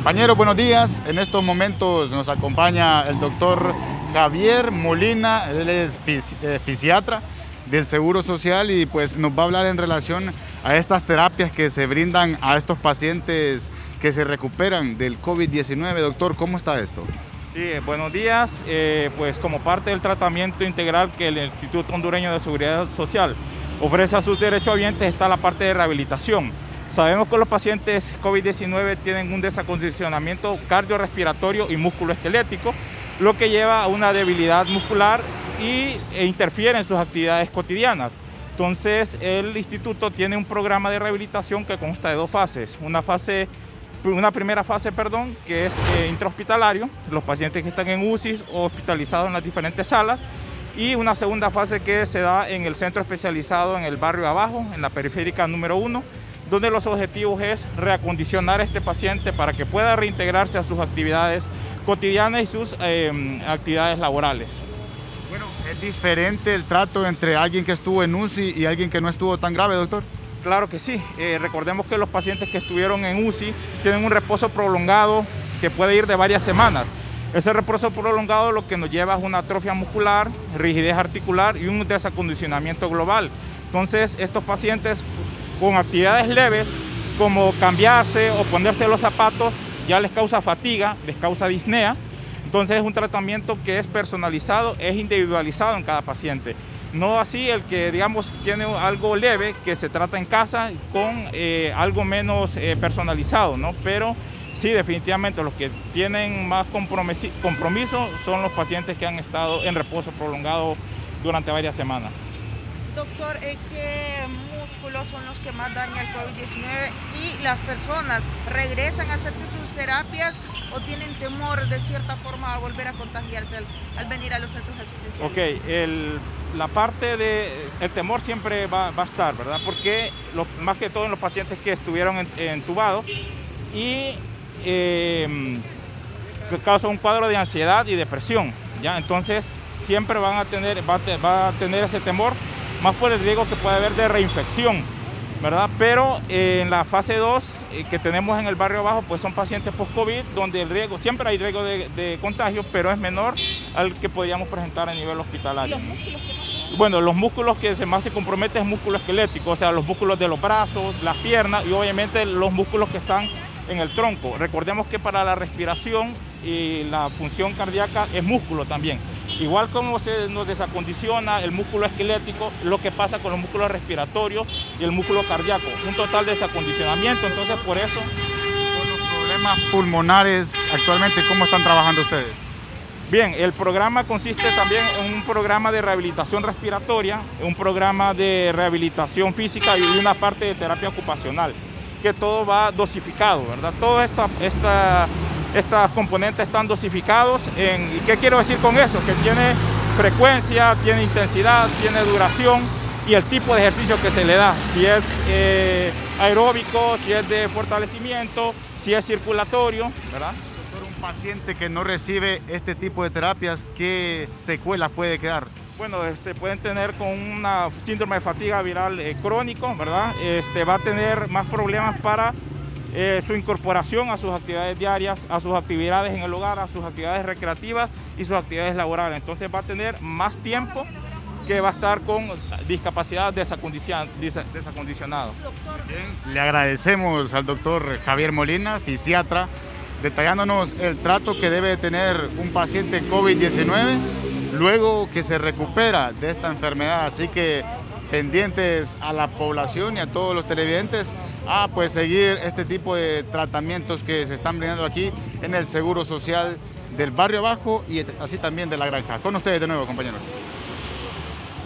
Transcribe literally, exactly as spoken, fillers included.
Compañeros, buenos días. En estos momentos nos acompaña el doctor Javier Molina, él es fisi eh, fisiatra del Seguro Social y pues nos va a hablar en relación a estas terapias que se brindan a estos pacientes que se recuperan del COVID diecinueve. Doctor, ¿cómo está esto? Sí, buenos días. Eh, pues como parte del tratamiento integral que el Instituto Hondureño de Seguridad Social ofrece a sus derechohabientes está la parte de rehabilitación. Sabemos que los pacientes COVID diecinueve tienen un desacondicionamiento cardiorrespiratorio y musculoesquelético, lo que lleva a una debilidad muscular y, e interfiere en sus actividades cotidianas. Entonces, el instituto tiene un programa de rehabilitación que consta de dos fases. Una fase, una primera fase, perdón, que es eh, intrahospitalario, los pacientes que están en U C I o hospitalizados en las diferentes salas, y una segunda fase que se da en el centro especializado en el barrio abajo, en la periférica número uno, donde los objetivos es reacondicionar a este paciente para que pueda reintegrarse a sus actividades cotidianas y sus eh, actividades laborales. Bueno, ¿es diferente el trato entre alguien que estuvo en U C I y alguien que no estuvo tan grave, doctor? Claro que sí. Eh, recordemos que los pacientes que estuvieron en U C I tienen un reposo prolongado que puede ir de varias semanas. Ese reposo prolongado lo que nos lleva es una atrofia muscular, rigidez articular y un desacondicionamiento global. Entonces, estos pacientes con actividades leves como cambiarse o ponerse los zapatos ya les causa fatiga, les causa disnea. Entonces es un tratamiento que es personalizado, es individualizado en cada paciente. No así el que, digamos, tiene algo leve que se trata en casa con eh, algo menos eh, personalizado, ¿no? Pero sí, definitivamente los que tienen más compromiso son los pacientes que han estado en reposo prolongado durante varias semanas. Doctor, ¿qué músculos son los que más dañan el COVID diecinueve y las personas regresan a hacerse sus terapias o tienen temor de cierta forma a volver a contagiarse al, al venir a los centros asistenciales? Ok, el, la parte de el temor siempre va, va a estar, ¿verdad? Porque lo, más que todo en los pacientes que estuvieron entubados y eh, que causa un cuadro de ansiedad y depresión, ¿ya? Entonces siempre van a tener, va a, te, va a tener ese temor, más por el riesgo que puede haber de reinfección, ¿verdad? Pero eh, en la fase dos eh, que tenemos en el barrio abajo, pues son pacientes post-COVID, donde el riesgo, siempre hay riesgo de, de contagio, pero es menor al que podríamos presentar a nivel hospitalario. ¿Y los músculos que más? Bueno, los músculos que se más se comprometen es músculo esquelético, o sea, los músculos de los brazos, las piernas y obviamente los músculos que están en el tronco. Recordemos que para la respiración y la función cardíaca es músculo también. Igual como se nos desacondiciona el músculo esquelético, lo que pasa con los músculos respiratorios y el músculo cardíaco. Un total desacondicionamiento, entonces por eso... Con los problemas pulmonares, actualmente, ¿cómo están trabajando ustedes? Bien, el programa consiste también en un programa de rehabilitación respiratoria, un programa de rehabilitación física y una parte de terapia ocupacional, que todo va dosificado, ¿verdad? Toda esta... esta Estas componentes están dosificados en, ¿y qué quiero decir con eso? Que tiene frecuencia, tiene intensidad, tiene duración y el tipo de ejercicio que se le da, si es eh, aeróbico, si es de fortalecimiento, si es circulatorio, ¿verdad? Doctor, un paciente que no recibe este tipo de terapias, ¿qué secuelas puede quedar? Bueno, se pueden tener con una síndrome de fatiga viral eh, crónico, ¿verdad? Este, va a tener más problemas para Eh, su incorporación a sus actividades diarias, a sus actividades en el hogar, a sus actividades recreativas y sus actividades laborales. Entonces va a tener más tiempo que va a estar con discapacidad desacondicionada. Bien, le agradecemos al doctor Javier Molina, fisiatra, detallándonos el trato que debe tener un paciente COVID diecinueve luego que se recupera de esta enfermedad. Así que pendientes a la población y a todos los televidentes a pues seguir este tipo de tratamientos que se están brindando aquí en el Seguro Social del barrio abajo y así también de la granja. Con ustedes de nuevo, compañeros.